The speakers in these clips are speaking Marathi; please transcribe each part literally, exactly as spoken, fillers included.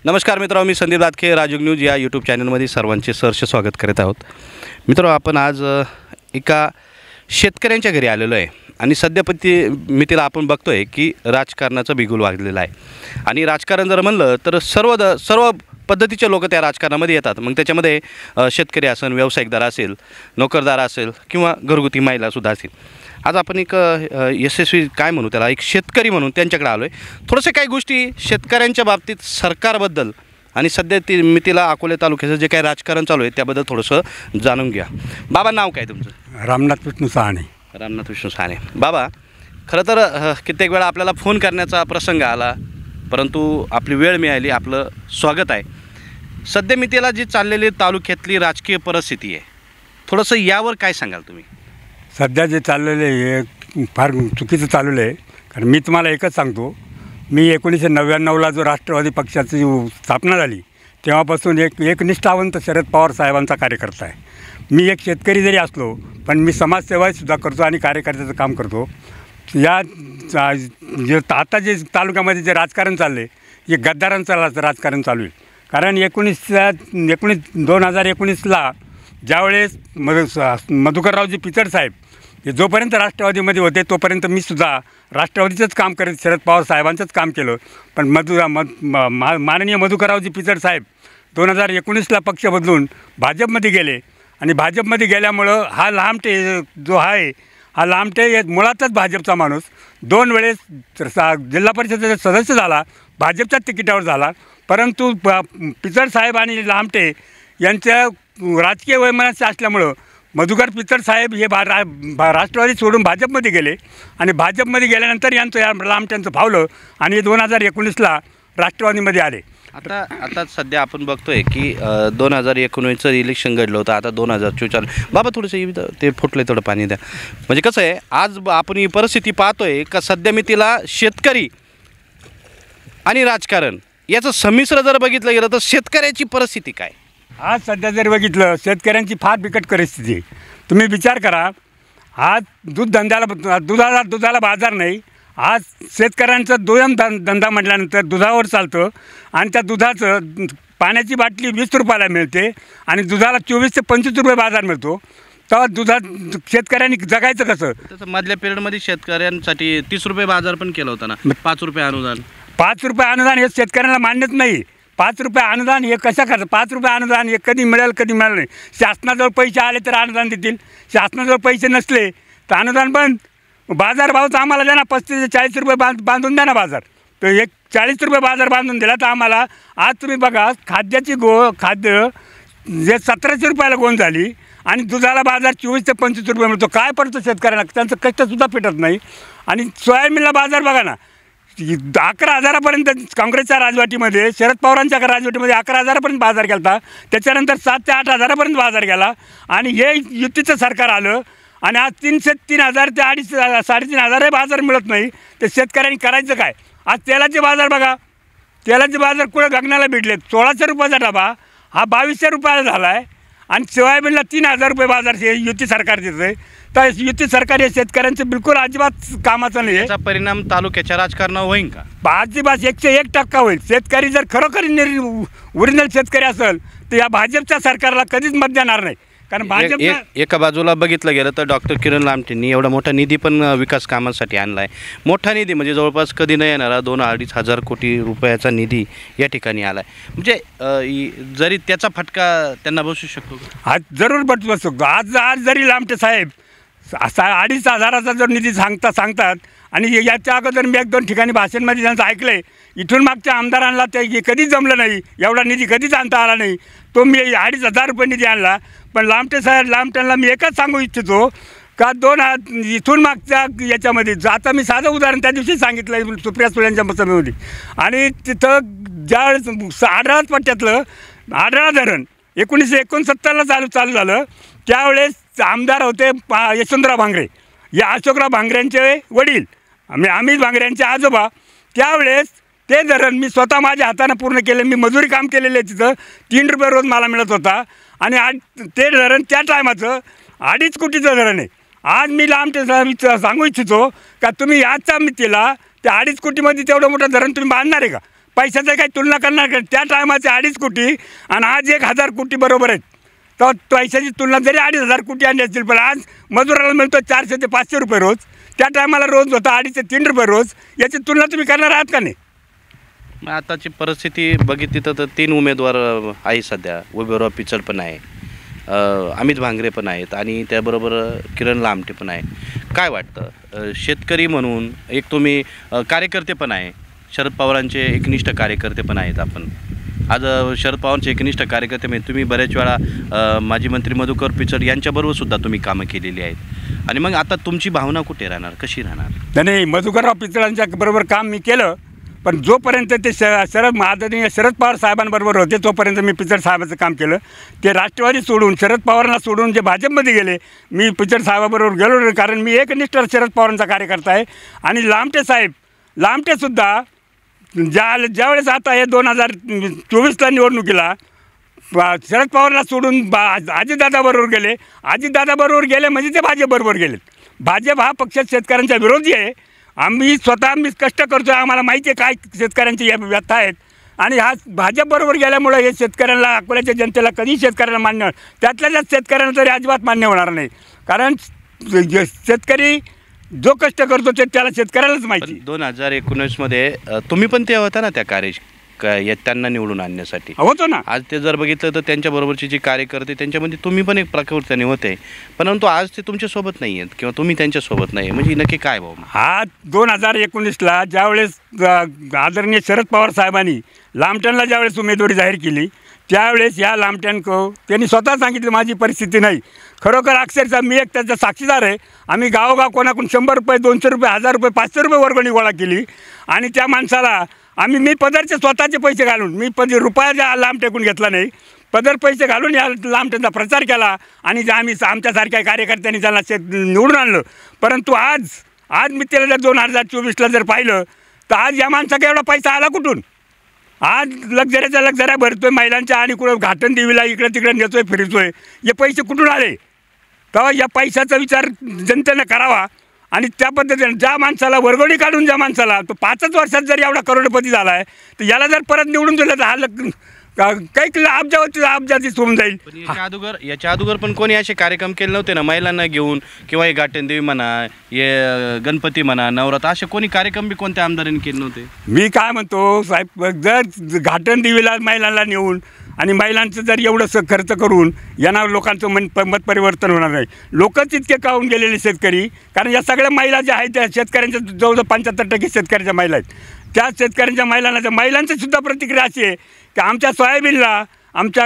नमस्कार मित्रांनो, मी संदीप दातखे राजयोग न्यूज या यूट्यूब चॅनलमध्ये सर्वांचे सहर्ष स्वागत करीत आहोत. मित्रांनो, आपण आज एका शेतकऱ्यांच्या घरी आलेलो आहे आणि सध्या पत्ती मितीला आपण बघतोय की राजकारणाचा बिगुल वाजलेला आहे. आणि राजकारण जर म्हणलं तर सर्व द सर्व पद्धतीचे लोक त्या राजकारणामध्ये येतात. मग त्याच्यामध्ये शेतकरी असेल, व्यावसायिकदार असेल, नोकरदार असेल किंवा घरगुती महिलासुद्धा असेल. आज आपण एक यशस्वी काय म्हणू त्याला एक शेतकरी म्हणून त्यांच्याकडे आलो आहे. थोडंसं काही गोष्टी शेतकऱ्यांच्या बाबतीत सरकारबद्दल आणि सध्या ती मितीला अकोले तालुक्याचं जे काही राजकारण चालू आहे त्याबद्दल थोडंसं जाणून घ्या. बाबा, नाव काय तुमचं? रामनाथ विष्णू साहणे. रामनाथ विष्णू साहणे. बाबा, खरं तर कित्येक वेळा आपल्याला फोन करण्याचा प्रसंग आला, परंतु आपली वेळ मिळाली. आपलं स्वागत आहे. सध्या मितीला जी चाललेली तालुक्यातली राजकीय परिस्थिती आहे, थोडंसं यावर काय सांगाल तुम्ही? सध्या जे चाललेलं आहे हे फार चुकीचं चाललेलं आहे. कारण मी तुम्हाला एकच सांगतो, मी एकोणीसशे नव्याण्णवला जो राष्ट्रवादी पक्षाची स्थापना झाली तेव्हापासून एक एक निष्ठावंत शरद पवार साहेबांचा कार्यकर्ता आहे. मी एक शेतकरी जरी असलो पण मी समाजसेवासुद्धा करतो आणि कार्यकर्त्याचं काम करतो. या जे आता जे तालुक्यामध्ये जे राजकारण चाललं आहे हे गद्दारांचं राजकारण चालू आहे. कारण एकोणीसच्या एकोणीस दोन हजार एकोणीसला ज्यावेळेस मधु मधुकररावजी पिचड साहेब हे जोपर्यंत राष्ट्रवादीमध्ये होते तोपर्यंत मी सुद्धा राष्ट्रवादीचंच काम करत शरद पवार साहेबांचंच काम केलं. पण मधु म मा माननीय मधुकररावजी पिचड साहेब दोन हजार एकोणीसला पक्ष बदलून भाजपमध्ये गेले आणि भाजपमध्ये गेल्यामुळं हा लामटे जो आहे हा लामटे मुळातच भाजपचा माणूस दोन वेळेस जिल्हा परिषदेचा सदस्य झाला, भाजपच्या तिकिटावर झाला. परंतु प पिचड साहेब आणि लामटे यांच्या राजकीय वैमनस्य असल्यामुळं मधुकर पिचड साहेब हे भा रा भा राष्ट्रवादी सोडून भाजपमध्ये गेले आणि भाजपमध्ये गेल्यानंतर यांचं या लामट्यांचं फावलं आणि दोन हजार एकोणीसला राष्ट्रवादीमध्ये आले. आता आता सध्या आपण बघतोय की दोन हजार एकोणीसचं इलेक्शन घडलं होतं. आता दोन हजार चोवीस बाबा थोडंसं ते फुटलं थोडं पाणी द्या. म्हणजे कसं आहे, आज आपण ही परिस्थिती पाहतोय का सध्या मी तिला शेतकरी आणि राजकारण याचं संमिश्र जर बघितलं गेलं तर शेतकऱ्याची परिस्थिती काय आज सध्या जर बघितलं शेतकऱ्यांची फार बिकट परिस्थिती. तुम्ही विचार करा, आज दूध धंद्याला दुधाला दुधाला बाजार नाही. आज शेतकऱ्यांचं दुय्यम धं धंदा म्हटल्यानंतर दुधावर चालतं आणि त्या दुधाचं पाण्याची बाटली वीस रुपयाला मिळते आणि दुधाला चोवीस ते पंचवीस रुपये बाजार मिळतो. तेव्हा दुधात शेतकऱ्यांनी जगायचं कसं? तसं मधल्या पिरियडमध्ये शेतकऱ्यांसाठी तीस रुपये बाजार पण केला होता ना, पाच रुपये अनुदान. पाच रुपये अनुदान हे शेतकऱ्यांना मान्यच नाही. पाच रुपये अनुदान हे कशा करतं? पाच रुपये अनुदान हे कधी मिळेल कधी मिळालं नाही. शासनाजवळ पैसे आले तर अनुदान देतील, शासनाजवळ पैसे नसले तर अनुदान बंद. बाजारभाव तर आम्हाला द्या ना, पस्तीस ते चाळीस रुपये बांध बांधून द्या ना बाजार. तर एक चाळीस रुपये बाजार बांधून दिला तर आम्हाला आज तुम्ही बघा खाद्याची गो खाद्य जे सतराशे रुपयाला गोण झाली आणि दुधाला बाजार चोवीस ते पंचवीस रुपये मिळतो. काय पडतं शेतकऱ्यांना? त्यांचं कष्टसुद्धा पेटत नाही. आणि सोयाबीनला बाजार बघा ना, अकरा हजारापर्यंत काँग्रेसच्या राजवटीमध्ये शरद पवारांच्या राजवटीमध्ये अकरा हजारापर्यंत बाजार गेला. त्याच्यानंतर सात ते आठ हजारापर्यंत बाजार गेला आणि हे युतीचं सरकार आलं आणि आज तीनशे तीन हजार ते अडीच साडेतीन हजारही बाजार मिळत नाही. तर शेतकऱ्यांनी करायचं काय? आज तेलाचे बाजार बघा, तेलाचे बाजार कुठं गगनाला भेटले. सोळाशे रुपयाचा डबा हा बावीसशे रुपयाला झाला आहे आणि सोयाबीनला तीन हजार रुपये बाजार हे युती सरकार देतं आहे. तर युती सरकार हे शेतकऱ्यांचं बिलकुल अजिबात कामाचं नाही. याचा परिणाम तालुक्याच्या राजकारणावर होईल का? अजिबात एकशे एक टक्का होईल. शेतकरी जर खरोखर निर ओरिजिनल शेतकरी असेल तर या भाजपच्या सरकारला कधीच मत देणार नाही. कारण भाजप एका बाजूला बघितलं गेलं तर डॉक्टर किरण लामटेंनी एवढा मोठा निधी पण विकास कामांसाठी आणला आहे. मोठा निधी म्हणजे जवळपास कधी न येणारा दोन अडीच हजार कोटी रुपयाचा निधी या ठिकाणी आला आहे. म्हणजे जरी त्याचा फटका त्यांना बसू शकतो, आज जरूर बसू शकतो. आज आज जरी लामटे साहेब असा अडीच हजाराचा जर निधी सांगता सांगतात आणि याच्या अगोदर मी एक दोन ठिकाणी भाषणमध्ये त्यांचं ऐकलं आहे, इथून मागच्या आमदारांना ते कधीच जमलं नाही, एवढा निधी कधीच आणता आला नाही. तो मी अडीच हजार रुपये निधी आणला. पण लामटे साहेब लामट्यांना मी एकच सांगू इच्छितो का दोन इथून मागच्या याच्यामध्ये आता मी साधं उदाहरण त्या दिवशी सांगितलं आहे सुप्रिया सुळेंच्या सभेमध्ये. आणि तिथं ज्यावेळेस आढळा पट्ट्यातलं आढळा धरण एकोणीसशे एकोणसत्तरला चालू चालू झालं त्यावेळेस आमदार होते यशवंतराव भांगरे, या अशोकराव भांगऱ्यांचे वडील, आम्ही अमित भांगऱ्यांचे आजोबा. त्यावेळेस ते धरण मी स्वतः माझ्या हातानं पूर्ण केले. मी मजुरी काम केलेलं आहे तिथं, तीन रुपये रोज मला मिळत होता आणि आज ते धरण त्या टायमाचं अडीच कोटीचं धरण आहे. आज मी लांब सांगू इच्छितो का तुम्ही याचा मितीला त्या अडीच कोटीमध्ये तेवढं मोठं धरण तुम्ही बांधणार आहे का? पैशाचं काही तुलना करणार का? त्या टायमाचे अडीच कोटी आणि आज एक हजार कोटी बरोबर आहेत. तर पैशाची तुलना जरी अडीच हजार कोटी आणली असतील, पण आज मजुराला मिळतो चारशे ते पाचशे रुपये रोज. त्या टायमाला रोज होता अडीच ते तीन रुपये रोज. याची तुलना तुम्ही करणार आहात का नाही? मग आताची परिस्थिती बघितली तर तर तीन उमेदवार अ, आहे सध्या. वैभवराव पिचड पण आहे, अ, अमित भांगरे पण आहेत आणि त्याबरोबर किरण लामटे पण आहे. काय वाटतं, अ, शेतकरी म्हणून एक तुम्ही अ, कार्यकर्ते पण आहे, शरद पवारांचे एकनिष्ठ कार्यकर्ते पण आहेत आपण. आज अ, शरद पवारांचे एकनिष्ठ कार्यकर्ते म्हणजे तुम्ही बऱ्याच वेळा अ, माजी मंत्री मधुकर पिचड यांच्याबरोबर सुद्धा तुम्ही कामं केलेली आहेत. आणि मग आता तुमची भावना कुठे राहणार, कशी राहणार? नाही नाही, मधुकरराव पिचडांच्या बरोबर काम मी केलं, पण जोपर्यंत ते श शरद आदरणीय शरद पवार साहेबांबरोबर होते तोपर्यंत मी पिचड साहेबाचं काम केलं. ते राष्ट्रवादी सोडून शरद पवारांना सोडून जे भाजपमध्ये गेले, मी पिचड साहेबाबरोबर गेलो नाही, कारण मी एकनिष्ठ शरद पवारांचा कार्यकर्ता आहे. आणि लामटे साहेब, लामटेसुद्धा ज्या ज्यावेळेस आता हे दोन हजार चोवीसला निवडणुकीला शरद पवारला सोडून बा अजितदादाबरोबर गेले. अजितदादाबरोबर गेले म्हणजे ते भाजपबरोबर गेलेत. भाजप हा पक्ष शेतकऱ्यांचा विरोधी आहे. आम्ही स्वतः आम्ही कष्ट करतो आहे, आम्हाला माहिती आहे काय शेतकऱ्यांची या व्यथा आहेत. आणि हा भाजपबरोबर गेल्यामुळं हे शेतकऱ्यांना, अकोल्याच्या जनतेला कधी शेतकऱ्यांना मान्य, त्यातल्या त्यात शेतकऱ्यांना तरी अजिबात मान्य होणार नाही. कारण शेतकरी जो कष्ट करतो ते त्याला शेतकऱ्यालाच माहिती. दोन हजार एकोणीसमध्ये तुम्ही पण ते होता ना त्या कार्य का या त्यांना निवडून आणण्यासाठी? होतो ना. आज ते जर बघितलं तर त्यांच्याबरोबरची जी कार्यकर्ते त्यांच्यामध्ये तुम्ही पण एक प्रकृतीने होते, परंतु आज ते तुमच्यासोबत नाही आहेत किंवा तुम्ही त्यांच्यासोबत नाही, म्हणजे नक्की काय भाऊ? हा दोन हजार एकोणीसला ज्यावेळेस आदरणीय शरद पवार साहेबांनी लामट्यांना ज्यावेळेस उमेदवारी जाहीर केली, त्यावेळेस या लामट्यांको त्यांनी स्वतः सांगितलं माझी परिस्थिती नाही. खरोखर अक्षरशः मी एक त्याचा साक्षीदार आहे. आम्ही गावोगाव कोणाकडून शंभर रुपये, दोनशे रुपये, हजार रुपये, पाचशे रुपये वर्गणी गोळा केली आणि त्या माणसाला आम्ही मी पदरचे स्वतःचे पैसे घालून, मी पद रुपयाचा लांब टेकून घेतला नाही, पदर पैसे घालून या लांबट्यांचा प्रचार केला आणि आम्ही आमच्यासारख्या कार्यकर्त्यांनी त्यांना शेत निवडून आणलं. परंतु आज आज मी त्याला जर दोन हजार चोवीसला जर पाहिलं तर आज या माणसाचा एवढा पैसा आला कुठून? आज लक्झऱ्याच्या लक्झऱ्या भरतोय महिलांच्या आणि कुठं घाटन देवीला इकडं तिकडं नेतोय, फिरतोय. हे पैसे कुठून आले? तेव्हा या पैशाचा विचार जनतेनं करावा. आणि त्या पद्धतीने ज्या माणसाला वर्गणी काढून ज्या माणसाला तो पाचच वर्षात जर एवढा करोडपती झाला आहे, तर याला जर परत निवडून दिलं तर हा लग काही अब्जावरती अब्जाती सोडून जाईल. याच्या अगोदर याच्या अगोदर पण कोणी असे कार्यक्रम केले नव्हते ना, महिलांना घेऊन किंवा हे घाटनदेवी म्हणा, हे गणपती म्हणा, नवरात्र, असे कोणी कार्यक्रम बी कोणत्या आमदारांनी केले नव्हते? मी काय म्हणतो साहेब, जर घाटनदेवीला महिलांना नेऊन आणि महिलांचं जर एवढं खर्च करून यांना लोकांचं मन प मत परिवर्तन होणार नाही. लोकच इतके काहून गेलेले शेतकरी, कारण या सगळ्या महिला ज्या आहेत त्या शेतकऱ्यांच्या जवळजवळ पंच्याहत्तर टक्के शेतकऱ्यांच्या महिला आहेत. त्या शेतकऱ्यांच्या महिलांना त्या महिलांची सुद्धा प्रतिक्रिया अशी आहे की आमच्या सोयाबीनला, आमच्या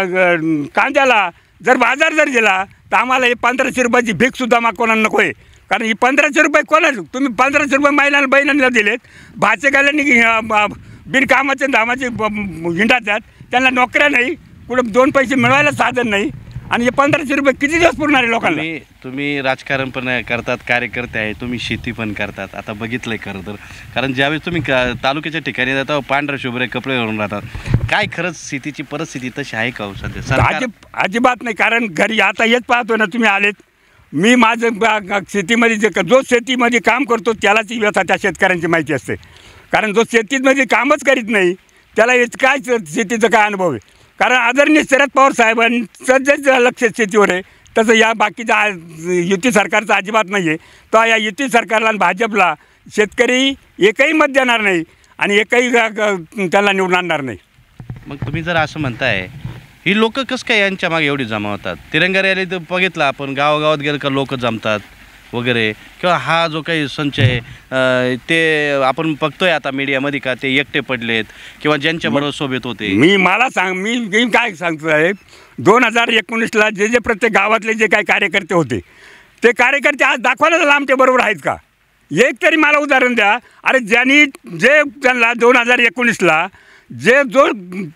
कांद्याला जर बाजार जर दिला तर आम्हाला हे पंधराशे रुपयाची भीकसुद्धा मा कोणाला नको आहे. कारण ही पंधराशे रुपये कोणा तुम्ही पंधराशे रुपये महिलांना बहिणींना दिलेत, भाचेगाल्यांनी बिनकामाचे धामाचे हिंडातात, त्यांना नोकऱ्या नाही, कुठं दोन पैसे मिळवायला साधन नाही, आणि हे पंधराशे रुपये किती दिवस पुरणार आहे लोकांना? तुम्ही तुम्ही राजकारण पण करतात, कार्यकर्ते आहे, तुम्ही शेती पण करतात. आता बघितलं आहे खरं तर, कारण ज्यावेळेस तुम्ही क तालुक्याच्या ठिकाणी जाता पांढरे शुभ्रे कपडे घालून राहतात. काय खरंच शेतीची परिस्थिती तशी आहे का हो सध्या? सरकार अजिब अजिबात नाही. कारण घरी आता हेच पाहतो ना तुम्ही आलेत, मी माझं शेतीमध्ये जे जो शेतीमध्ये काम करतो त्यालाच ही व्यथा त्या शेतकऱ्यांची माहिती असते. कारण जो शेतीमध्ये कामच करीत नाही त्याला काय शेतीचा काय अनुभव आहे? कारण आदरणीय शरद पवार साहेबांचं जे लक्ष शेतीवर आहे तसं या बाकीच्या युती सरकारचं अजिबात नाही आहे. तर या युती सरकारला आणि भाजपला शेतकरी एकही मत देणार नाही आणि एकही त्याला निवडून आणणार नाही. मग तुम्ही जर असं म्हणताय, ही लोक कसं काय यांच्या मागे एवढी जमा होतात? तिरंगा रॅली तर बघितलं आपण, गावागावात गेलं का लोक जमतात वगैरे, किंवा हा जो काही संच आहे ते आपण बघतोय आता मीडियामध्ये का ते एकटे पडलेत किंवा ज्यांच्याबरोबर सोबत होते. मी मला सांग मी मी काय सांगतो साहेब, दोन हजार एकोणीसला जे जे प्रत्येक गावातले जे काही कार्यकर्ते होते ते कार्यकर्ते आज दाखवायला लांबच्याबरोबर आहेत का? एक तरी मला उदाहरण द्या. अरे ज्यांनी जे त्यांना दोन हजार एकोणीसला जे जो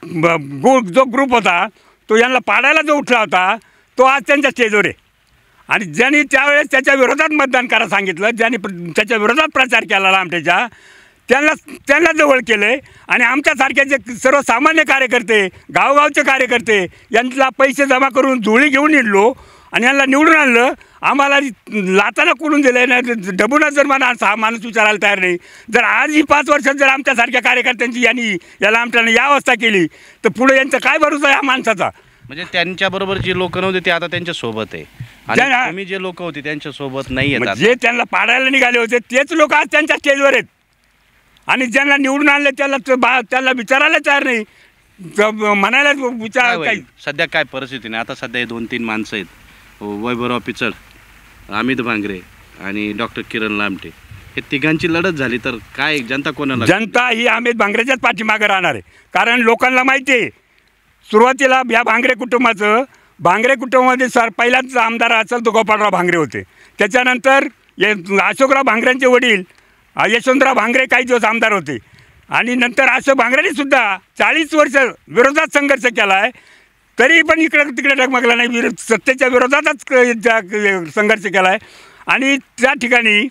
जो ग्रुप होता तो यांना पाडायला जो उठला होता तो आज त्यांच्या स्टेजवर आहे. आणि ज्यांनी त्यावेळेस त्याच्या विरोधात मतदान करा सांगितलं, ज्यांनी त्याच्या विरोधात प्रचार केला लांबटेच्या, त्यांना त्यांना जवळ केले. आणि आमच्यासारखे जे सर्वसामान्य कार्यकर्ते, गावगावचे कार्यकर्ते यांना पैसे जमा करून झोळी घेऊन येलो आणि यांना निवडून आणलं, आम्हाला लाताना कोणून दिलं नाही, डबूनच जर मला हा माणूस विचारायला तयार नाही. जर आज ही पाच वर्षात जर आमच्यासारख्या कार्यकर्त्यांची यांनी याला आमच्यानं या अवस्था केली तर पुढे यांचा काय भरोसा आहे या माणसाचा. म्हणजे त्यांच्याबरोबर जी लोक नव्हती ते आता त्यांच्या सोबत आहे, आणि तुम्ही जे लोक होते त्यांच्या सोबत नाही आहेत. जे त्यांना पाडायला निघाले होते तेच लोक आज त्यांच्या स्टेजवर आहेत, आणि ज्यांना निवडून आणले त्याला त्याला विचारायला तयार नाही, म्हणायला विचार काही. सध्या काय परिस्थिती नाही. आता सध्या हे दोन तीन माणसं आहेत, वैभवराव पिचड, अमित भांगरे आणि डॉक्टर किरण लामटे, हे तिघांची लढत झाली तर काय जनता कोणाला? जनता ही अमित भांगरेच्याच पाठीमागे राहणार आहे. कारण लोकांना माहिती आहे सुरुवातीला या भांगरे कुटुंबाचं, भांगरे कुटुंबामध्ये सर पहिलाच आमदार असेल तो गोपाळराव भांगरे होते. त्याच्यानंतर ये अशोकराव भांगरेंचे वडील यशवंतराव भांगरे काही दिवस आमदार होते, आणि नंतर अशोक भांगरेंनी सुद्धा चाळीस वर्ष विरोधात संघर्ष केला आहे, तरी पण इकडं तिकडे डगमगला नाही, विरोध सत्तेच्या विरोधातच संघर्ष केला आहे. आणि त्या ठिकाणी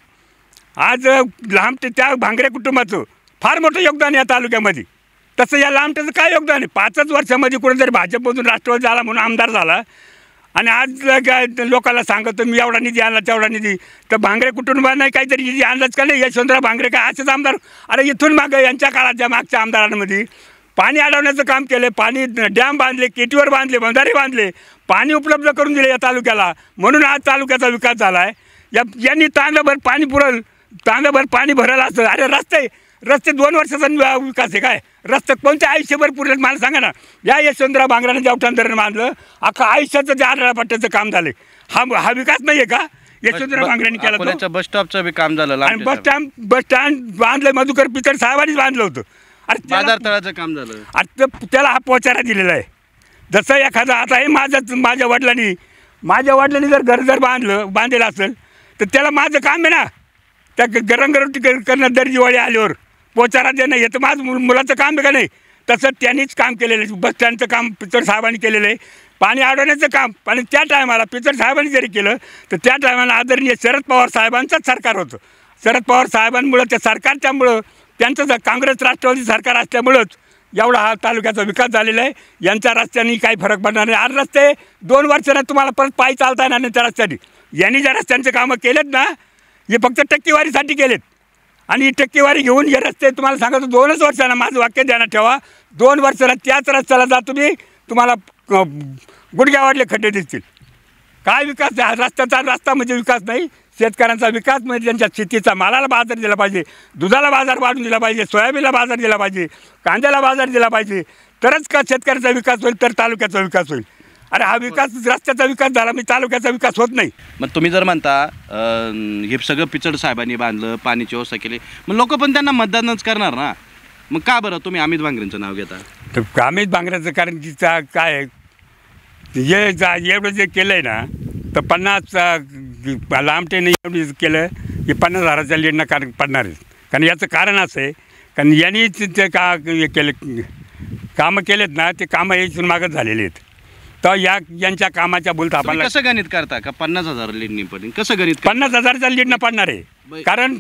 आज लांबटे त्या भांगरे कुटुंबाचं फार मोठं योगदान या तालुक्यामध्ये. तसं या लांबट्याचं काय योगदान आहे? पाचच वर्षामध्ये कुठेतरी भाजपमधून राष्ट्रवादी झाला म्हणून आमदार झाला, आणि आज काय लोकांना सांगतो मी एवढा निधी आणला तेवढा निधी, तर भांगरे कुटुंबांना काहीतरी निधी आणलाच का नाही? यशवंतराव भांगरे काय असेच आमदार? अरे इथून मागं यांच्या काळात ज्या मागच्या आमदारांमध्ये पाणी अडवण्याचं काम केलं, पाणी डॅम बांधले, केटीवर बांधले, बंधारे बांधले, पाणी उपलब्ध करून दिले या तालुक्याला, म्हणून आज तालुक्याचा विकास झाला आहे. या यांनी तांब्याभर पाणी पुरल, तांब्याभर पाणी भरलं असतं. अरे रस्ते रस्ते दोन वर्षाचा विकास आहे काय? रस्ते कोणत्या आयुष्यभर पुरेल मला सांगा ना. या यशवंतराव भांगराने जेवठाण धरण बांधलं, अख्खा आयुष्याचं जे आढळा पट्ट्याचं काम झालं, हा हा विकास नाही आहे का यशवंतराव भांगरेंनी केला? बस स्टॉपचं बी काम झालं, आणि बस स्टँड बस स्टँड बांधलं मधुकर पिचड साहेबांनीच बांधलं होतं. अरे बाजार तळाचं काम झालं, आता त्याला हा पोचारा दिलेला आहे. जसं एखादा आता हे माझं माझ्या वडिलांनी माझ्या वडिलांनी जर घर जर बांधलं बांधलेलं असेल तर त्याला माझं काम आहे ना, त्या गरमगरम करणं दर दिवाळी आल्यावर पोचारा देणं हे तर माझं मु मुलाचं काम आहे का नाही? तसं त्यांनीच काम केलेलं आहे. बस स्टँडचं काम पिचड साहेबांनी केलेलं आहे, पाणी अडवण्याचं काम. आणि त्या टायमाला पिचड साहेबांनी जरी केलं तर त्या टायमाला आदरणीय शरद पवार साहेबांचंच सरकार होतं. शरद पवार साहेबांमुळं त्या सरकारच्यामुळं त्यांचं काँग्रेस राष्ट्रवादी सरकार असल्यामुळंच एवढा हा तालुक्याचा विकास झालेला आहे. यांच्या रस्त्याने काही फरक पडणार नाही. आज रस्ते दोन वर्षांना तुम्हाला परत पायी चालता येणार नाही त्या रस्त्याने. यांनी ज्या रस्त्यांचे कामं केलेत ना, हे फक्त टक्केवारीसाठी केलेत, आणि ही टक्केवारी घेऊन हे रस्ते तुम्हाला सांगतो दोनच वर्षांना, माझं वाक्य ध्यानात ठेवा, दोन वर्षाला त्याच रस्त्याला जा तुम्ही, तुम्हाला गुडघ्यावाडले खड्डे दिसतील. काय विकास हा रस्त्याचा? रस्ता म्हणजे विकास नाही. शेतकऱ्यांचा विकास म्हणजे त्यांच्या शेतीचा मालाला बाजार दिला पाहिजे, दुधाला बाजार वाढून दिला पाहिजे, सोयाबीनला बाजार दिला पाहिजे, कांद्याला बाजार दिला पाहिजे, तरच का शेतकऱ्याचा विकास होईल, तर तालुक्याचा विकास होईल. अरे हा विकास रस्त्याचा विकास झाला, मी तालुक्याचा विकास होत नाही. मग तुम्ही जर म्हणता हे सगळं पिचड साहेबांनी बांधलं, पाण्याची व्यवस्था केली, मग लोक पण त्यांना मतदानच करणार ना. मग का बरं तुम्ही अमित भांगरेंचं नाव घेता? तर अमित भांगरेचं कारण की काय हे जा एवढं जे केलं आहे ना, तर पन्नास लांबटेने एवढं केलं की पन्नास हजाराच्या लीडनं कारण पडणार आहे. कारण याचं कारण असं आहे, कारण यांनी ते का हे केलं कामं केलेत ना, ते कामं याच्यातून मागत झालेले आहेत. तर या यांच्या कामाच्या बोलता आपण कसं गणित करता का पन्नास हजार लीडनी पडेल? कसं गणित? पन्नास हजारच्या लीडनं पडणार आहे. कारण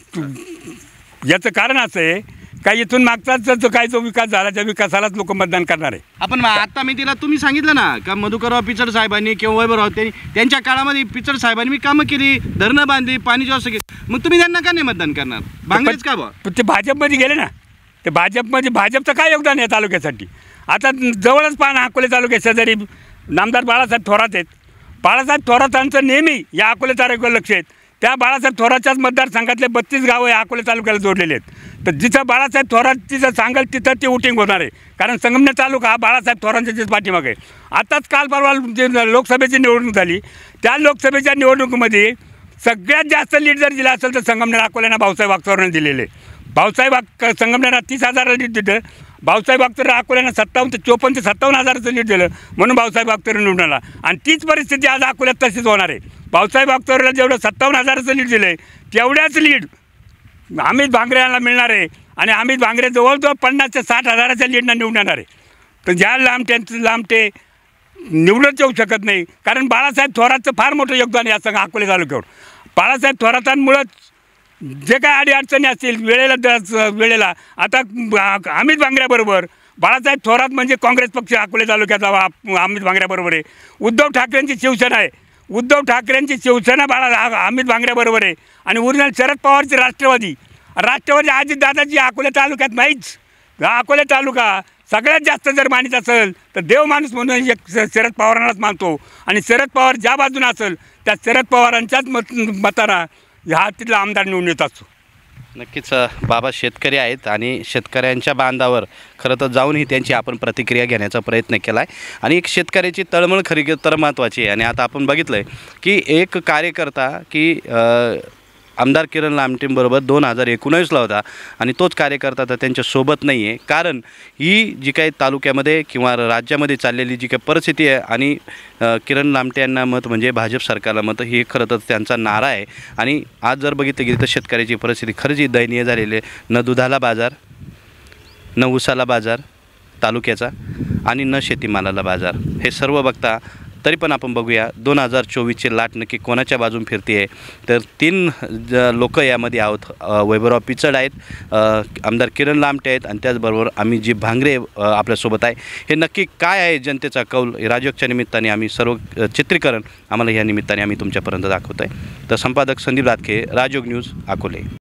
याचं कारण असं आहे का इथून मागचाच जो काय जो विकास झाला त्या विकासालाच लोक मतदान करणार आहे. आपण आता मी तिला तुम्ही सांगितलं ना का मधुकरराव पिचड साहेबांनी किंवा वैभवराव त्यांनी त्यांच्या काळामध्ये पिचड साहेबांनी मी कामं केली, धरणं बांधली, पाणी व्यवस्था केली, मग तुम्ही त्यांना का नाही मतदान करणार? भांगरेच का बा? ते भाजपमध्ये गेले ना, ते भाजपमध्ये भाजपचं काय योगदान आहे तालुक्यासाठी? आता जवळच पाहा ना, अकोले तालुक्यात शेजारी नामदार बाळासाहेब थोरात आहेत. बाळासाहेब थोरातांचं नेहमी या अकोले तालुक्यावर लक्ष आहेत. त्या बाळासाहेब थोरातच्याच मतदारसंघातले बत्तीस गावं या अकोले तालुक्याला जोडलेले आहेत. तर जिथं बाळासाहेब थोरात तिथं सांगाल तिथं ती वोटिंग होणार आहे. कारण संगमनेर तालुका हा बाळासाहेब थोरांच्याच पाठीमागे आहे. आताच काल परवा जे लोकसभेची निवडणूक झाली, त्या लोकसभेच्या निवडणुकीमध्ये सगळ्यात जास्त लीड जर दिला असेल तर संगमनेर अकोल्यानं भाऊसाहेब वागचौरांना दिलेले. भाऊसाहेब संगमनेरात तीस हजार लीड दिलं, भाऊसाहेब वागचौर अकोल्यानं सत्तावन्न ते चोपन्न ते सत्तावन्न हजाराचं लीड दिलं, म्हणून भाऊसाहेब वागचौर निवडून आला. आणि तीच परिस्थिती आज अकोल्यात तशीच होणार आहे. भाऊसाहेब वागचौरला जेवढं सत्तावन्न हजाराचं लीड दिलं आहे तेवढ्याच लीड अमित भांगरे यांना मिळणार आहे. आणि अमित भांगरे जवळजवळ पन्नास ते साठ हजाराच्या लीडनं निवडून येणार आहे. तर ज्या लांबट्यांचं लांबटे निवडूनच येऊ शकत नाही. कारण बाळासाहेब थोरातचं फार मोठं योगदान या संघ अकोले तालुक्यावर. बाळासाहेब थोरातांमुळंच जे काय अडीअडचणी असतील वेळेला द वेळेला आता अमित भांगऱ्याबरोबर बाळासाहेब थोरात म्हणजे काँग्रेस पक्ष अकोले तालुक्याचा अमित भांगऱ्याबरोबर आहे. उद्धव ठाकरेंची शिवसेना आहे. उद्धव ठाकरेंची शिवसेना बाळा अमित भांगऱ्याबरोबर आहे आणि उरलेले शरद पवारची राष्ट्रवादी. राष्ट्रवादी अजितदादाची अकोला तालुक्यात नाहीच. हा अकोला तालुका सगळ्यात जास्त जर मानित असेल तर देव माणूस म्हणून एक श- शरद पवारांनाच मानतो आणि शरद पवार ज्या बाजूने असेल त्या शरद पवारांच्याच मत मताना हा तिथला आमदार निवडून येत असतो. नक्कीच अ, बाबा शेतकरी आहेत आणि शेतकऱ्यांच्या बांधावर खरं तर जाऊनही त्यांची आपण प्रतिक्रिया घेण्याचा प्रयत्न केला आहे आणि एक शेतकऱ्याची तळमळ खरी तर महत्त्वाची आहे. आणि आता आपण बघितलं आहे की एक कार्यकर्ता की अ, आमदार किरण लामटेंबरोबर दोन हजार एकोणावीसला होता आणि तोच कार्यकर्ता आता त्यांच्यासोबत नाही आहे. कारण ही जी काही तालुक्यामध्ये किंवा राज्यामध्ये चाललेली जी काही परिस्थिती आहे आणि अ, किरण लामटे यांना मत म्हणजे भाजप सरकारला मत ही खरं तर त्यांचा नारा आहे. आणि आज जर बघितलं गेलं तर शेतकऱ्याची परिस्थिती खरंच ही दयनीय झालेली आहे. न दुधाला बाजार, न ऊसाला बाजार तालुक्याचा आणि न शेतीमालाला बाजार, हे सर्व बघता तरी पण आपण बघूया दोन हजार चोवीसची लाट नक्की कोणाच्या बाजून फिरते आहे. तर तीन ज लोक यामध्ये आहोत. अ, वैभवराव पिचड आहेत, अ, आमदार किरण लामटे आहेत आणि त्याचबरोबर आम्ही जी भांगरे अ, आपल्यासोबत आहे. हे नक्की काय आहे जनतेचा कौल राजयोगच्या निमित्ताने आम्ही सर्व अ, चित्रीकरण आम्हाला या निमित्ताने आम्ही तुमच्यापर्यंत दाखवत आहे. तर संपादक संदीप रातखे, राजयोग न्यूज, अकोले.